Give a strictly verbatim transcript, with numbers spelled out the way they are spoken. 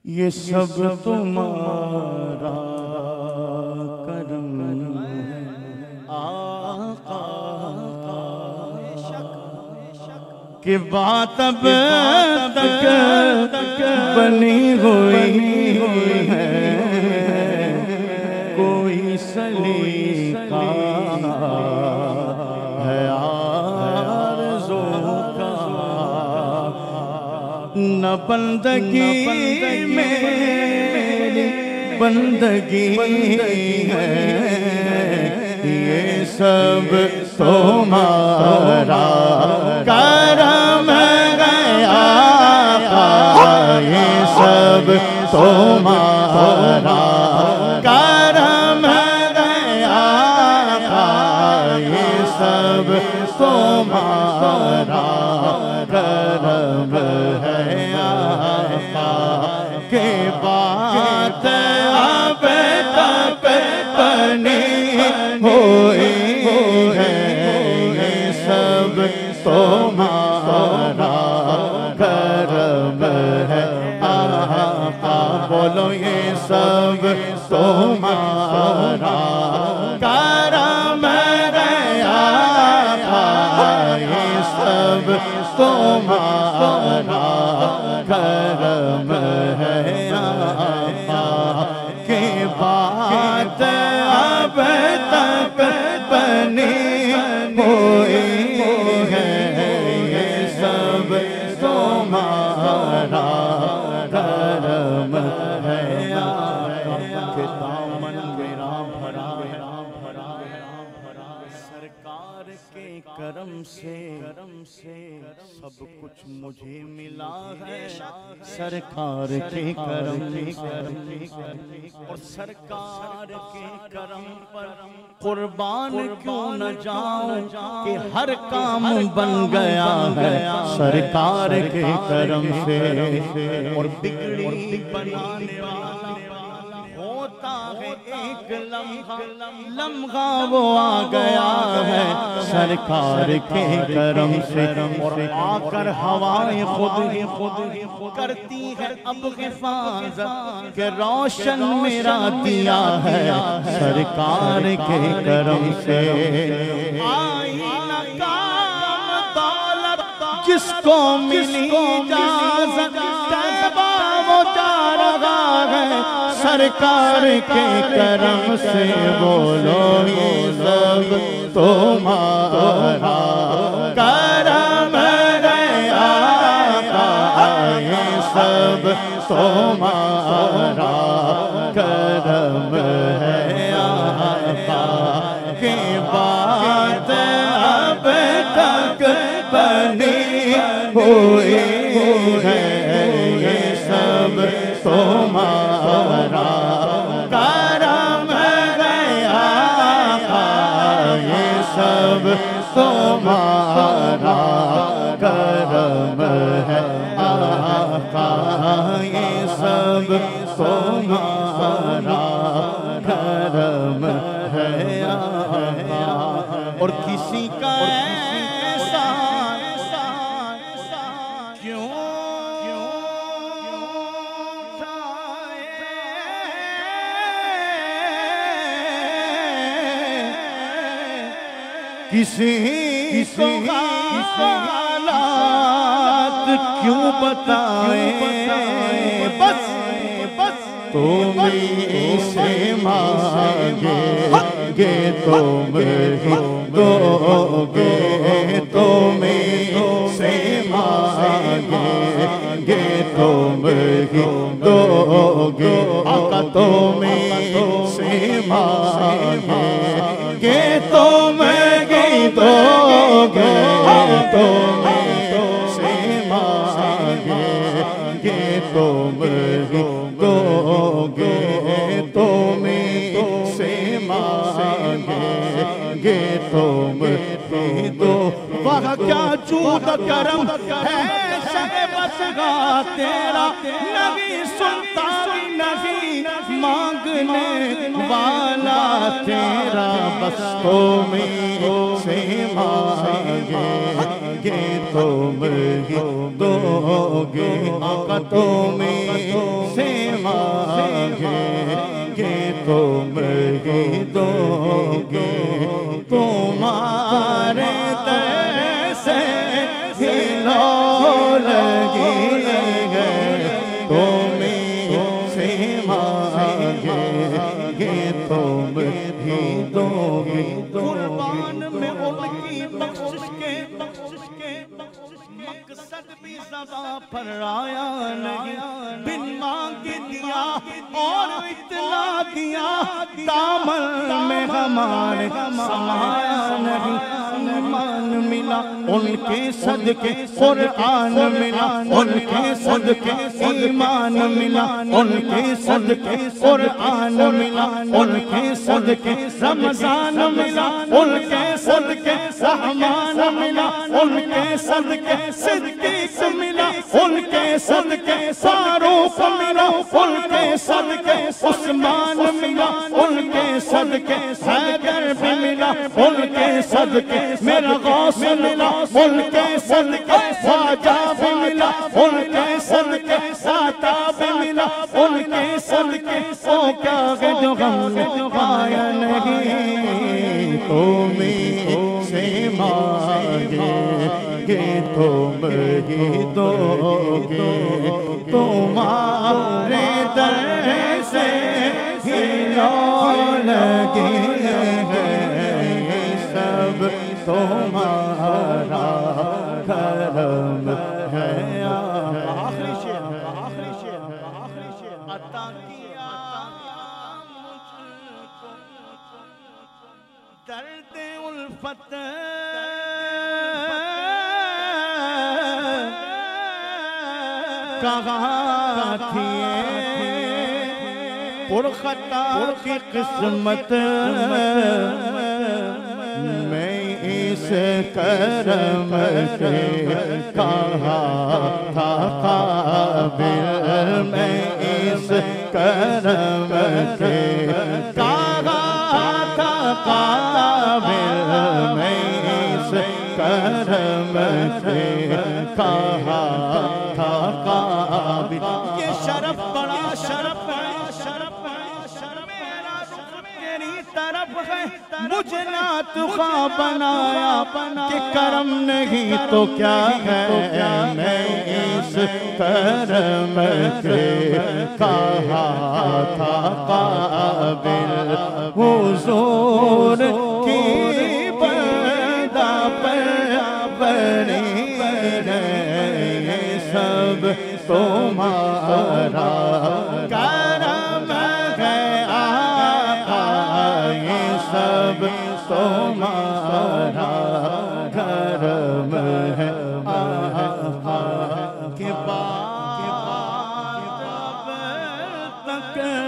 یہ سب تمہارا کرم ہے آقا کہ بات اب تک بنی ہوئی ہے کوئی سلیقہ ہے آرزو کا نہ بندگی میری بندگی ہے یہ سب تمہارا کرم ہے آقا یہ سب تمہارا کرم ہے آقا یہ سب تمہارا کرم ہے آقا کہ بات اب تک بنی ہوئی ہے یہ سب تمہارا کرم ہے آقا بولو یہ سب تمہارا کرم ہے آقا یہ سب تمہارا کرم ہے آقا کہ بات اب تک بنی ہوئی ہے یہ سب تمہارا کرم ہے آقا کہ دامن میرا بھرا سرکار کے کرم سے سب کچھ مجھے ملا ہے سرکار کے کرم اور سرکار کے کرم پر قربان کیوں نہ جاؤں کہ ہر کام بن گیا ہے سرکار کے کرم سے اور بگڑی بنانے والا ہوتا ہے ایک لمحہ لمحہ وہ آ گیا ہے سرکار کے کرم سے اور آ کر ہوائیں خود ہی خود کرتی ہے اب حفاظت کہ روشن میرا دیا ہے سرکار کے کرم سے آئی نہ کام دولت جس کو ملی اجازت تیبہ وہ جا رہا ہے سرکار کے کرم سے بولو یہ سب تمہارا کرم ہے آقا یہ سب تمہارا کرم ہے آقا کہ بات اب تک بنی ہوئی ہے یہ سب تمہارا کرم ہے آقا یہ سب تمہارا کرم ہے آقا یہ سب تمہارا کرم ہے آقا اور کسی کا ایسا کیوں کسی کو حالات کیوں بتائیں بس بس تم سے مانگے گے تم ہی دو گے تم سے مانگے گے تم ہی دو گے آقا تم سے مانگے گے تم دو گے تم سے مانگے گے تم دو گے تم سے مانگے گے تم دو وہاں کیا جود کرم ہے شہ بسگا تیرا نہیں سنتا نہیں مانگنے والا تیرا بس تم سے مانگے گے تم ہی دو گے آقا تم سے مانگیں گے تم ہی دو گے تمہارے در سے ہی لو لگی ہے تم سے مانگیں گے تم ہی دو گے قربان میں ان کی بخشش کے مقصد بھی زباں پر آیا نہیں بن مانگ دیا اور اطلاع دیا دامن میں ہمارے سمایا نہیں ایمان ملا ان کے صدقے قرآن ملا ان کے صدقے ایمان ملا ان کے صدقے قرآن ملا ان کے صدقے رمضان ملا ان کے صدقے رحمان ملا ان کے صدقے صدیق ملا ان کے صدقے فاروق ملا ان کے صدقے عثمان ملا ان کے صدقے حیدر بھی ملا ان کے صدقے میرا غوث ملا ان کے صدقے خواجہ بھی ملا ان کے صدقے ساتا بھی ملا ان کے صدقے او کیا کہ جو غم نے پایا نہیں تمہیں سے مانگیں گے تم ہی دو گے تمہارے در سے ہی لو لگے ہیں سب تمہارا کرم ہے آخری شعر آخری شعر آخری شعر عطا کیا مجھ کو درد الفت کہاں تھی پرخطا کی قسمت میں اس کرم کے کہاں تھا قابل میں اس کرم کے کہاں تھا قابل میں اس کرم کے کہاں تھا قابل یہ شرف بڑا شرف بڑا شرف بڑا شرف میرا رخ تیری طرف ہے مجھے نہ تو خواہ بنایا کہ کرم نہیں تو کیا ہے میں اس کرم کے کہاں تھا قابل حضور کی بندہ پر بڑی سب تمہارا کرم ہے آقا یہ سب تمہارا کرم ہے آقا کے باب تک